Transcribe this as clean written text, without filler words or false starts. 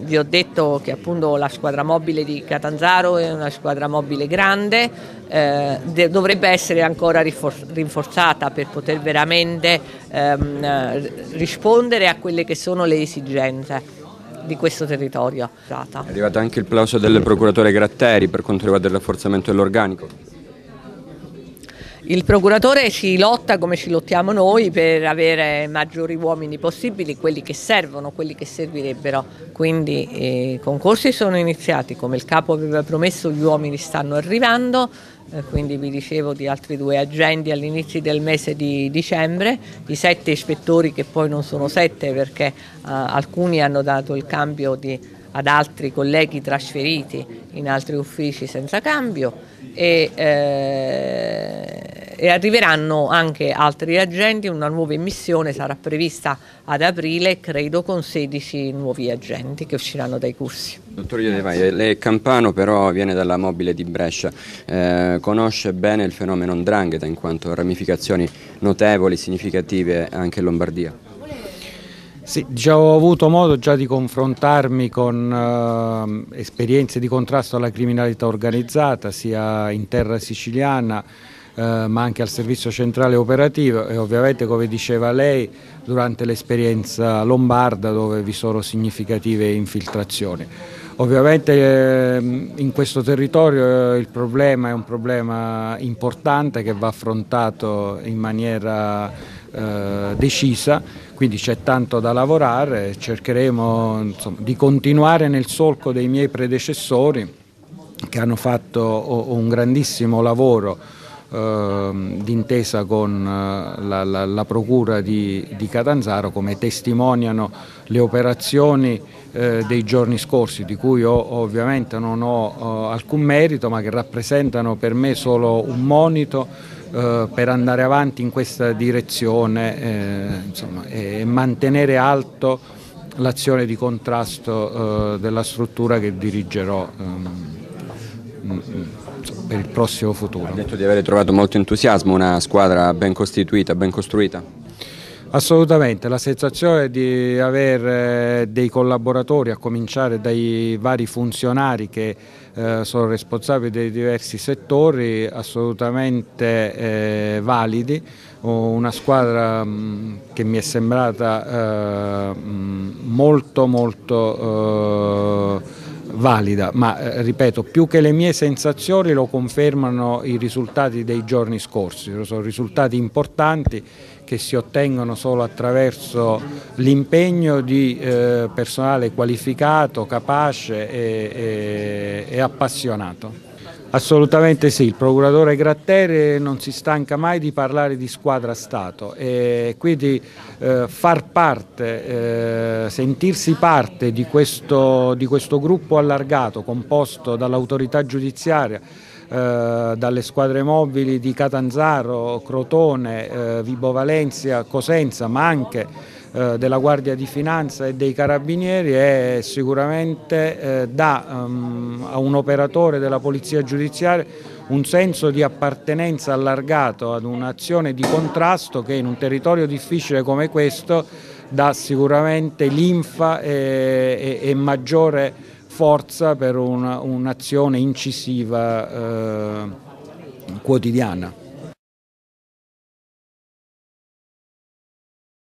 Vi ho detto che appunto la squadra mobile di Catanzaro è una squadra mobile grande, dovrebbe essere ancora rinforzata per poter veramente rispondere a quelle che sono le esigenze di questo territorio. È arrivato anche il plauso del procuratore Gratteri per quanto riguarda il rafforzamento dell'organico. Il procuratore ci lotta come ci lottiamo noi per avere maggiori uomini possibili, quelli che servono, quelli che servirebbero. Quindi i concorsi sono iniziati, come il capo aveva promesso, gli uomini stanno arrivando, quindi vi dicevo di altri 2 agenti all'inizio del mese di dicembre, i 7 ispettori che poi non sono 7 perché alcuni hanno dato il cambio ad altri colleghi trasferiti in altri uffici senza cambio e arriveranno anche altri agenti. Una nuova immissione sarà prevista ad aprile, credo, con 16 nuovi agenti che usciranno dai corsi. Dottor Iodevai, lei è campano, però viene dalla mobile di Brescia, conosce bene il fenomeno 'ndrangheta in quanto ramificazioni notevoli, significative anche in Lombardia. Sì, già ho avuto modo di confrontarmi con esperienze di contrasto alla criminalità organizzata sia in terra siciliana ma anche al servizio centrale operativo e ovviamente, come diceva lei, durante l'esperienza lombarda dove vi sono significative infiltrazioni. Ovviamente in questo territorio il problema è un problema importante che va affrontato in maniera decisa, quindi c'è tanto da lavorare, cercheremo di continuare nel solco dei miei predecessori che hanno fatto un grandissimo lavoro d'intesa con la Procura di Catanzaro, come testimoniano le operazioni dei giorni scorsi, di cui ovviamente non ho alcun merito, ma che rappresentano per me solo un monito per andare avanti in questa direzione e mantenere alto l'azione di contrasto della struttura che dirigerò per il prossimo futuro. Ha detto di aver trovato molto entusiasmo, una squadra ben costituita, ben costruita. Assolutamente, la sensazione di avere dei collaboratori, a cominciare dai vari funzionari che sono responsabili dei diversi settori, assolutamente validi, una squadra che mi è sembrata molto valida, ma ripeto, più che le mie sensazioni lo confermano i risultati dei giorni scorsi, sono risultati importanti che si ottengono solo attraverso l'impegno di personale qualificato, capace e appassionato. Assolutamente sì, il procuratore Gratteri non si stanca mai di parlare di squadra-Stato e quindi far parte, sentirsi parte di questo gruppo allargato composto dall'autorità giudiziaria, dalle squadre mobili di Catanzaro, Crotone, Vibo Valentia, Cosenza, ma anche della Guardia di Finanza e dei Carabinieri è sicuramente dà a un operatore della Polizia Giudiziaria un senso di appartenenza allargato ad un'azione di contrasto che in un territorio difficile come questo dà sicuramente linfa e maggiore forza per un'azione incisiva quotidiana.